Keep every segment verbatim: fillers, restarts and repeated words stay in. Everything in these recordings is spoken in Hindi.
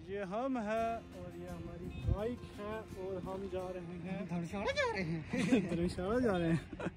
ये हम है और ये हमारी बाइक है और हम जा रहे हैं धर्मशाला जा रहे हैं धर्मशाला जा रहे हैं।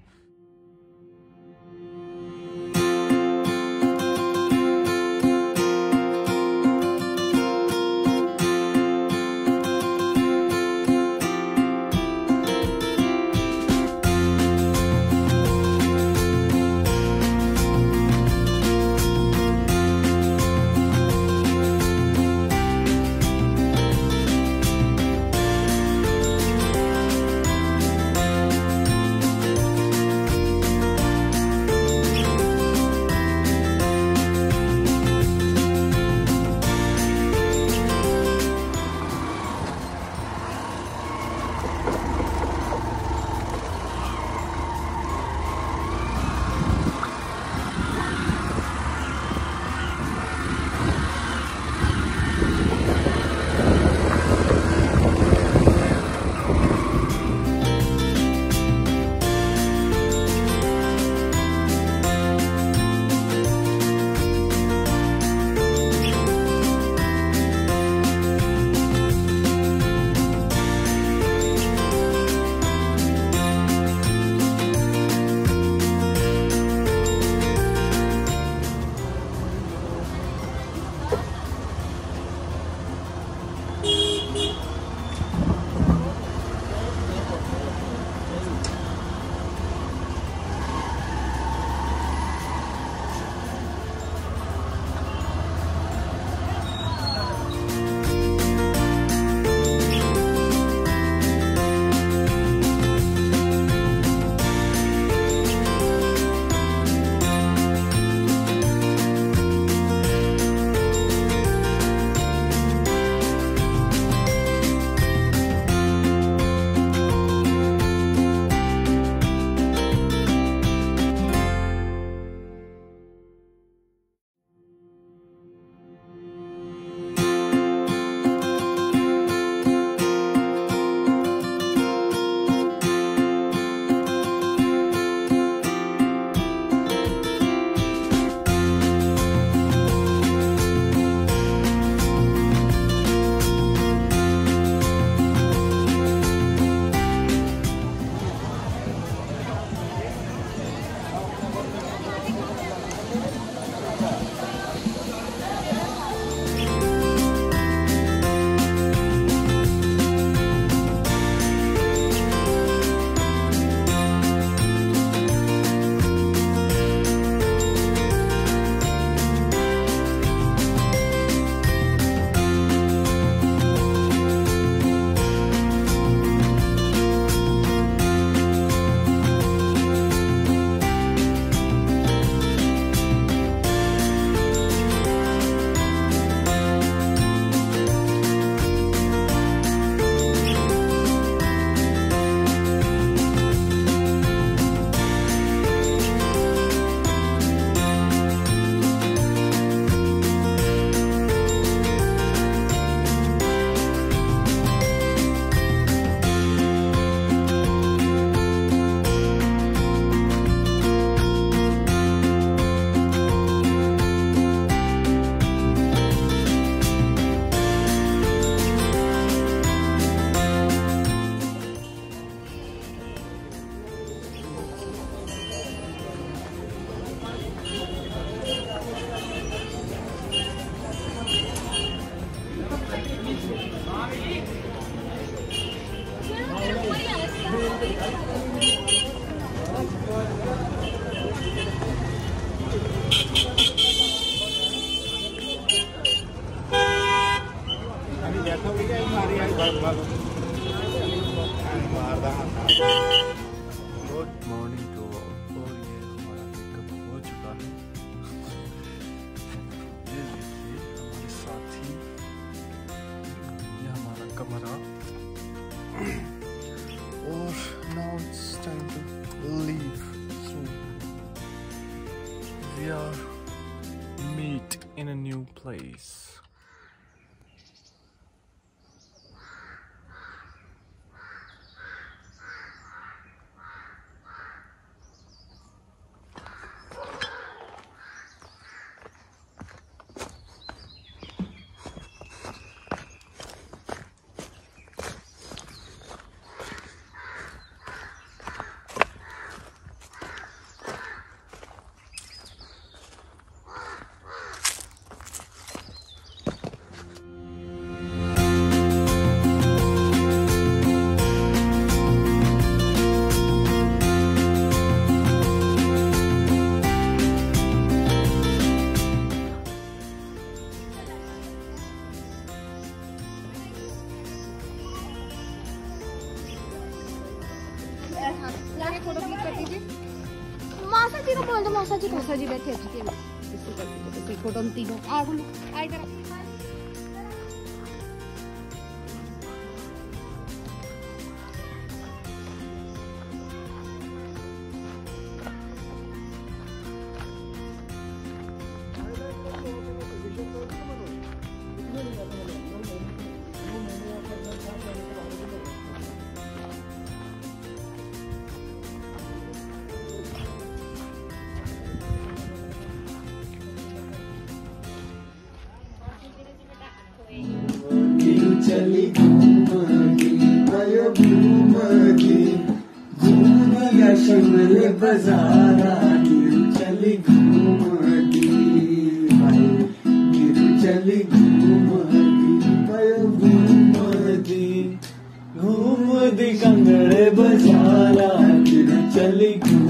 Good morning to all. और ये हमारा पिकअप हो चुका है। ये देखिए हमारे साथी, ये हमारा कमरा। और now it's time to leave soon. We are meet in a new place. बोल दो मौसा जी मौसा जी बैठे अच्छी है इसको कर दो इसे फोटो हम तीनों आ बोलो आ इधर चली घूमगी भयो घूमगी घूमिया शिमले बाजारा गिर चली घूमगी गिर चली घूमगी भयो घूमगी घूमदी कंगड़े बाजारा गिर चली